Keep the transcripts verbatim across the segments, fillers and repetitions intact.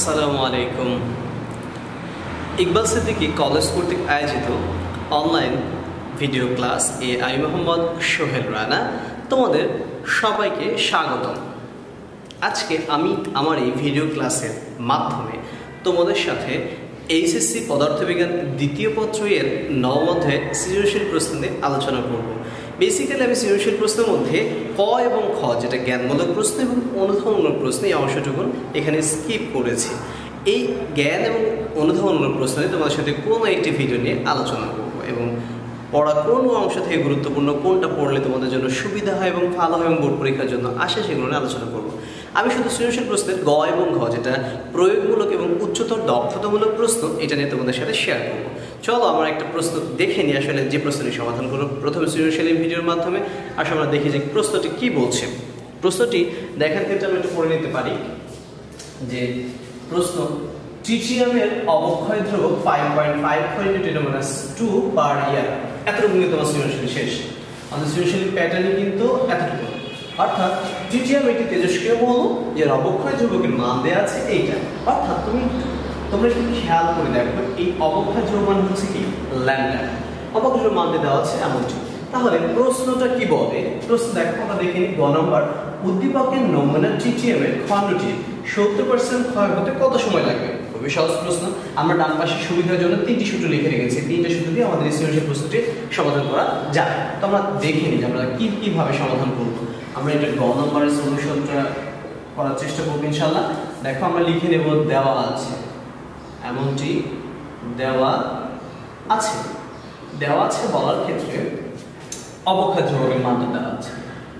আসসালামু আলাইকুম। ইকবাল সিদ্দিকী কলেজ কর্তৃক আয়োজিত অনলাইন ভিডিও ক্লাস এ আমি মোহাম্মদ সোহেল রানা তোমাদের সবাইকে স্বাগতম। আজকে আমি আমার এই ভিডিও ক্লাসের মাধ্যমে তোমাদের সাথে এইচএসসি পদার্থবিজ্ঞান দ্বিতীয় পত্র এর নবম অধ্যায়ে সৃজনশীল প্রশ্ন নিয়ে আলোচনা করব। বেসিক্যালি আমি সৃজনশীল প্রশ্নের মধ্যে ক এবং খ, যেটা জ্ঞানমূলক প্রশ্ন এবং অনুধাবনমূলক প্রশ্ন, এই অংশটুকু এখানে স্কিপ করেছি। এই জ্ঞান এবং অনুধাবনমূলক প্রশ্ন নিয়ে তোমাদের সাথে কোনো একটি ভিডিও নিয়ে আলোচনা করব এবং পড়া কোন অংশ থেকে গুরুত্বপূর্ণ, কোনটা পড়লে তোমাদের জন্য সুবিধা হয় এবং ভালো হয় এবং বোর্ড পরীক্ষার জন্য আসে, সেগুলো নিয়ে আলোচনা করব। আমি শুধু সৃজনশীল প্রশ্নের গ এবং ঘ, যেটা প্রয়োগমূলক এবং উচ্চতর দক্ষতামূলক প্রশ্ন, এটা নিয়ে তোমাদের সাথে শেয়ার করব। চলো আমরা একটা প্রশ্ন দেখে নিই, আসলে যে প্রশ্নটি সমাধান করবো প্রথমে সৃজনশীল ভিডিওর মাধ্যমে। আসলে আমরা দেখি যে প্রশ্নটি কি বলছে। প্রশ্নটি দেখার ক্ষেত্রে আমরা একটু পড়ে নিতে পারি যে প্রশ্ন, ট্রিটিয়ামের অবক্ষয় ধ্রুবক five point five four into ten minus two per year. এতটুকু কিন্তু তোমার সৃজনশীল শেষ। আমাদের সৃজনশীল প্যাটার্নই কিন্তু এতটুকু, অর্থাৎ ট্রিটিয়াম একটি তেজস্ক্রিয় মৌল যার অবক্ষয় ধ্রুবকের মান দেওয়া আছে এইটা। অর্থাৎ তুমি তোমরা একটু খেয়াল করে দেখো, এই অবক্ষয় ধ্রুবক মান হচ্ছে কি ল্যামডা, অবক্ষয় ধ্রুবক মান দেওয়া আছে এমনটি। তাহলে প্রশ্নটা কি বলে? প্রশ্ন দেখো, আমরা দেখে নিই গ নম্বর, উদ্দীপকের নমুনা ট্রিটিয়ামের খণ্ডটি সত্তর পার্সেন্ট ক্ষয় হতে কত সময় লাগবে? খুবই সহজ প্রশ্ন। আমরা ডান পাশে সুবিধার জন্য তিনটি সূত্র লিখে রেখেছি, তিনটা সূত্র দিয়ে আমাদের এই সৃজনশীল প্রশ্নটি সমাধান করা যায়। তো আমরা দেখে নিই যে আমরা কি কিভাবে সমাধান করব। আমরা এটা গ নম্বরের সলিউশনটা করার চেষ্টা করবো ইনশাআল্লাহ। দেখো আমরা লিখে নেব, দেওয়া আছে এমনটি, দেওয়া আছে দেওয়া আছে বলার ক্ষেত্রে অবক্ষয় ধ্রুবকের মানটা দেওয়া আছে।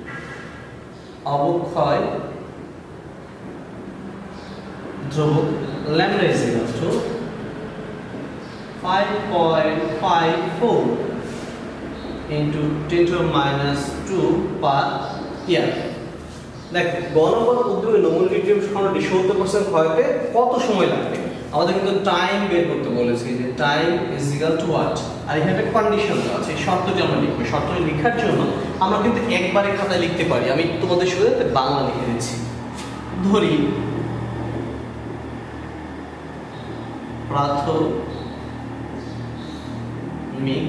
অবক্ষয় ধ্রুবক lambda is equal to five point five four into ten to minus two per year. দেখো গ নম্বর উদ্দীপকের নমুনা ট্রিটিয়াম খণ্ডটি সত্তর পার্সেন্ট ক্ষয়তে কত সময় লাগবে? আমাদের কিন্তু টাইম বের করতে বলেছি, যে time is equal to what, আর এখানে একটা কন্ডিশন দেওয়া আছে, শর্তটি আমরা লিখবো। শর্তটি লেখার জন্য আমরা কিন্তু একবারে খাতায় লিখতে পারি, আমি তোমাদের সুবিধার্থে বাংলা লিখে দিচ্ছি। ধরি প্রাথমিক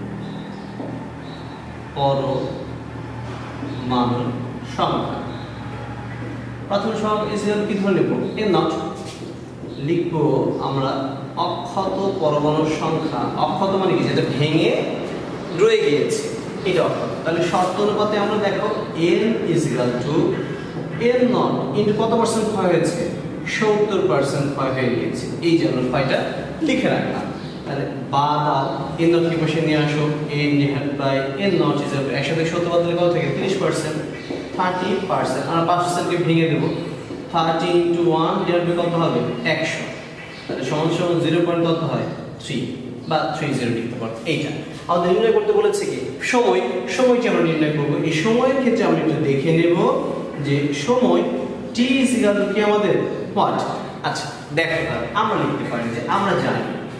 পরমাণু সংখ্যা, প্রাথমিক সংখ্যা ইজ ইকুয়াল কি ধরে নেব? এ নট লিখবো আমরা অক্ষত পরমাণুর সংখ্যা। অক্ষত মানে কি? যেটা ভেঙে রয়ে গিয়েছে, এটা অক্ষত। তাহলে শর্ত অনুপাতে আমরা দেখো n is equal to n naught into কত পার্সেন্ট ক্ষয় হয়েছে? সত্তর পার্সেন্ট ক্ষয় হয়ে গিয়েছে। এই জন্য ক্ষয়টা লিখে রাখলাম। তাহলে বা দাও n নট কি পাশে নিয়ে আসো, n divide by n naught is equal to একশো থেকে সত্তর বাদ দিলে কত থাকে? তিরিশ পার্সেন্ট, থার্টি পার্সেন্ট। আমরা পাঁচ পার্সেন্টকে ভেঙে দেবো, thirty into one divide by কত হবে? একশো। তাহলে সমান সমান জিরো পয়েন্ট কত হয়? থ্রি বা থ্রি জিরো লিখতে পারো। এইটা আমাদের নির্ণয় করতে বলেছে কি সময়। সময়টি আমরা নির্ণয় করবো। এই সময়ের ক্ষেত্রে আমরা একটু দেখে নেব যে সময় t ইজ ইকুয়াল টু কি আমাদের হোয়াট। আচ্ছা দেখো, তাহলে আমরা লিখতে পারি যে আমরা জানি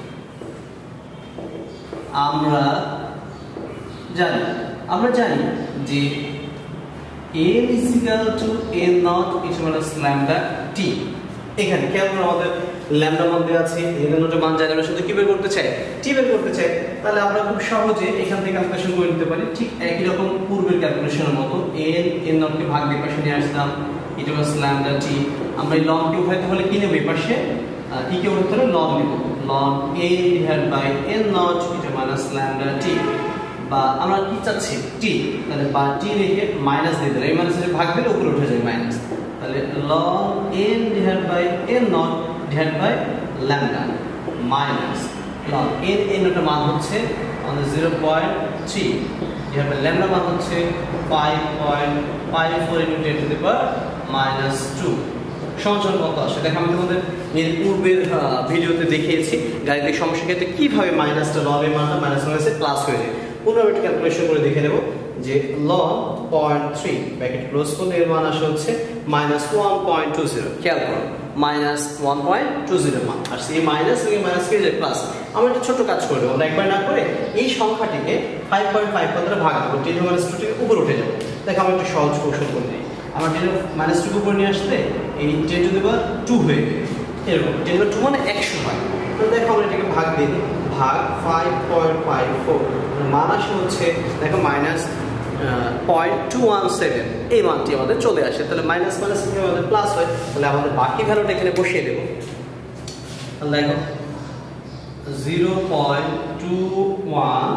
আমরা জানি আমরা জানি যে n is equal to n naught is minus lambda t। এখানে কেন আমাদের ল্যামডা মান দেওয়া আছে, n এর মান জানি, আমরা শুধু কি বের করতে চাই? t বের করতে চাই। তাহলে আমরা খুব সহজে এখান থেকে ক্যালকুলেশন করে নিতে পারি, ঠিক একই রকম পূর্বের ক্যালকুলেশনের মতো। n n naught কে ভাগ দিয়ে পাশে নিয়ে আসলাম, ইজ মাইনাস ল্যামডা t। আমরা এই ln কে উঠাইতে হলে কি নেব? এই পাশে e কে উঠাইতে হলে ln নেব, ln n divide by n naught is minus lambda t। বা আমরা কি চাচ্ছি? t। তাহলে বা t লিখে মাইনাস দিয়ে দিলাম, এই মাইনাসের ভাগ দিলে উপরে উঠে যায় মাইনাস। তাহলে ln n divide by n naught divide by lambda minus ln n n এর মান হচ্ছে আমাদের zero point three, divide by lambda মান হচ্ছে five point five four into ten to the power minus two. সমান কত আসে? দেখো আমি তোমাদের এর পূর্বের ভিডিওতে দেখিয়েছি গাণিতিক সমস্যার ক্ষেত্রে কিভাবে মাইনাসটা লন এর মানটা মাইনাস মাইনাসে প্লাস হয়ে যায়। পুনরায় একটা ক্যালকুলেশন করে দেখে নেব যে ln point three bracket close করলে এর মান আসে হচ্ছে minus one point two zero. খেয়াল করো minus one point two zero মান আর সেই মাইনাস থেকে মাইনাস কে যায় প্লাস। আমরা একটা ছোট কাজ করে দেবো, আমরা একবার না করে এই সংখ্যাটিকে ফাইভ পয়েন্ট ফাইভ দ্বারা ভাগ দেবো, টেন মাইনাস টু থেকে উপরে উঠে যাবো। দেখো আমি একটু সহজ কৌশল করে দিই। আমার টেন মাইনাস টু উপরে নিয়ে আসলে এই ten to the power two হয়ে যাবে, এরকম টেন বাই টু মানে একশো হয়। তো দেখো আমরা এটাকে ভাগ দিই, ভাগ ফাইভ পয়েন্ট ফাইভ ফোর মান আসে হচ্ছে দেখো minus point two one seven, এই মানটি আমাদের চলে আসে। তাহলে মাইনাস মাইনাস আমাদের প্লাস হয়, তাহলে আমাদের বাকি ভ্যালুটা এখানে বসিয়ে দেবো। তাহলে দেখো zero point two one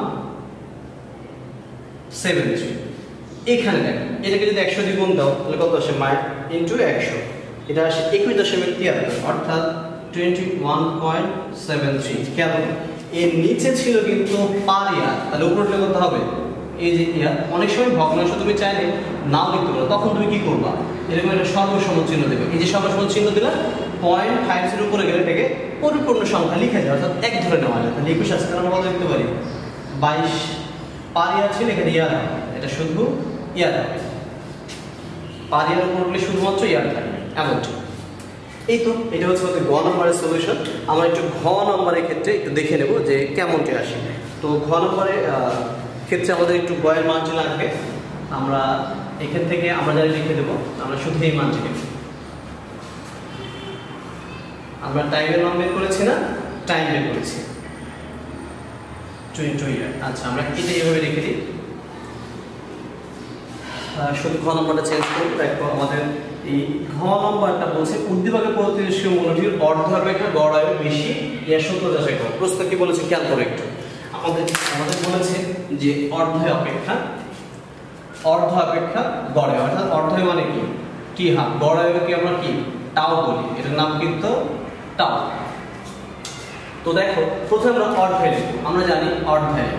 seven three, এখানে দেখো এটাকে যদি একশো দিয়ে গুণ দাও তাহলে কত আসে, মাই ইন্টু একশো, এটা আসে একুশ দশমিক তিয়াত্তর, অর্থাৎ twenty one point seven three. কেন এর নিচে ছিল কিন্তু পার ইয়ার, তাহলে উপরে উঠলে কত হবে, এই যে ইয়ার। অনেক সময় ভগ্নাংশ তুমি চাইলে নাও লিখতে পারো, তখন তুমি কি করবা, এরকম একটা সর্বসম চিহ্ন দেবে। এই যে সর্বসম চিহ্ন দিলে পয়েন্ট ফাইভ জিরো উপরে গেলে এটাকে পরিপূর্ণ সংখ্যা লিখে যায়, অর্থাৎ এক ধরে নেওয়া যায়। তাহলে একুশ আসতে আমরা কত লিখতে পারি, বাইশ। পার ইয়ার ছিল, এখানে ইয়ার হবে, এটা শুধু ইয়ার হবে। পার ইয়ার উপর উঠলে শুধুমাত্র ইয়ার থাকবে, এমনটি। এই তো এটা হচ্ছে আমাদের ঘ নম্বরের সলিউশন। আমরা একটু ঘ নম্বরের ক্ষেত্রে একটু দেখে নেব যে কেমনটি আসে। তো ঘ নম্বরের ক্ষেত্রে আমাদের একটু গয়ের মানটি লাগবে। আমরা এখান থেকে আমরা যারা লিখে দেবো, আমরা শুধু এই মানটি লিখব। আমরা টাইমের মান বের করেছি না, টাইম বের করেছি টোয়েন্টি ইয়ার। আচ্ছা আমরা এটা এইভাবে রেখে দিই, শুধু ঘ নম্বরটা চেঞ্জ করব। দেখো আমাদের এই ঘ নম্বরটা বলছে উদ্দীপকের প্রতিনিধিত্ব মূলটির অর্ধ অপেক্ষা গড় আয়ু বেশি, এর সূত্র যাচাই করো। প্রশ্ন কি বলেছে খেয়াল করো একটু। আমাদের আমাদের বলেছে যে অর্ধ অপেক্ষা অর্ধ অপেক্ষা গড় আয়ু, অর্থাৎ অর্ধ মানে কি, টি হাফ, গড় আয়ুকে আমরা কি টাও বলি, এটার নাম কিন্তু টাও। তো দেখো প্রথমে আমরা অর্ধায় লিখব। আমরা জানি অর্ধায়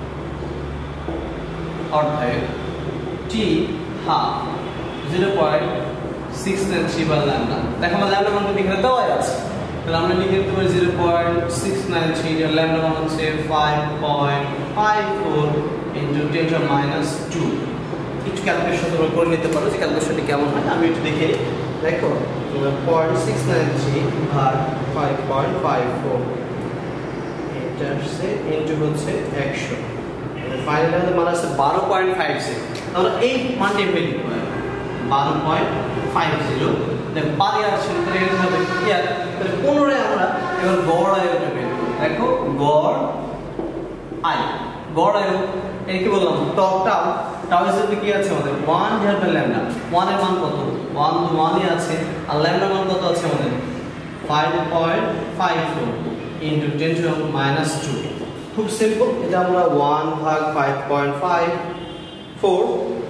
অর্ধায় t half zero point six nine three বার ল্যামডা। দেখো আমার ল্যামডা মান কিন্তু এখানে দেওয়াই আছে, তাহলে আমরা লিখে দিতে পারি zero point six nine three, এর ল্যামডা মান হচ্ছে five point five four into ten to minus two. একটু ক্যালকুলেশন তোমরা করে নিতে পারো যে ক্যালকুলেশনটি কেমন হয়। আমি একটু দেখে নিই। দেখো পয়েন্ট সিক্স নাইন থ্রি ভাগ ফাইভ পয়েন্ট ফাইভ ফোর, এটা হচ্ছে ইন্টু হচ্ছে একশো, ফাইনাল আমাদের মান আছে বারো পয়েন্ট ফাইভ জিরো। তাহলে এই মানটি বের করতে হবে বারো পয়েন্ট ফাইভ জিরো। দেখো পার ইয়ার ছিল, তাহলে এর হবে ইয়ার। তাহলে পুনরায় আমরা এবার গড় আয়ুটা বের করব। দেখো গড় আয়ু, গড় আয়ু এই কি বললাম, টপ টাও টাও হিসেবে কি আছে আমাদের one divide by lambda. One এর মান কত, ওয়ান তো ওয়ানই আছে, আর ল্যামডা মান কত আছে আমাদের five point five four into ten to minus two. খুব সিম্পল, এটা আমরা ওয়ান ভাগ five point five four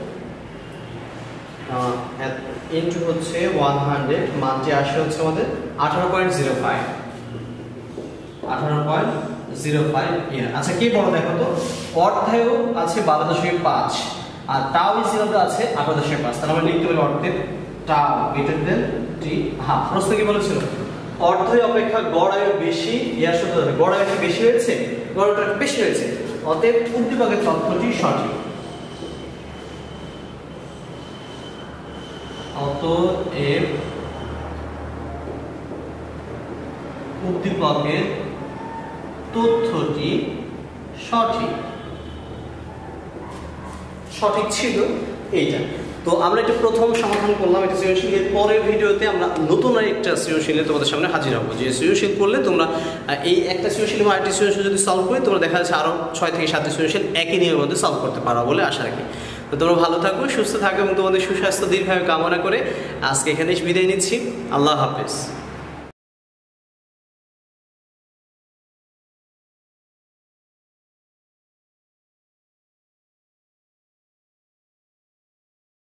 into হচ্ছে ওয়ান হান্ড্রেড, মানটি আসে হচ্ছে আমাদের আঠারো পয়েন্ট জিরো ফাইভ আঠারো পয়েন্ট জিরো ফাইভ ইয়ার। আচ্ছা কি বড় দেখো তো, অর্ধায়ু আছে বারো দশমিক পাঁচ আর টাও ইজিকাল আছে আঠারো দশমিক পাঁচ। তাহলে আমরা লিখতে পারি অর্ধেক টাও গ্রেটার দেন টি হাফ। প্রশ্ন কি বলেছিল, অর্ধায়ু অপেক্ষা গড় আয়ু বেশি, ইয়ার সূত্র ধরে গড় আয়ু বেশি হয়েছে, গড়টা বেশি হয়েছে, অতএব উদ্দীপকের তথ্যটি সঠিক। অতএব উদ্দীপকের তথ্যটি সঠিক সঠিক ছিল এইটা। তো আমরা এটা প্রথম সমাধান করলাম, এটা সৃজনশীল। এর পরের ভিডিওতে আমরা নতুন আরেকটা সৃজনশীলে তোমাদের সামনে হাজির হবো, যে সৃজনশীল করলে তোমরা এই একটা সৃজনশীল বা আরেকটি সৃজনশীল যদি সলভ করি তোমরা দেখা যাচ্ছে আরও ছয় থেকে সাতটি সৃজনশীল একই নিয়মের মধ্যে সলভ করতে পারো বলে আশা রাখি। তো তোমরা ভালো থাকো, সুস্থ থাকো এবং তোমাদের সুস্বাস্থ্য দীর্ঘায়ু কামনা করে আজকে এখানেই বিদায় নিচ্ছি। আল্লাহ হাফেজ।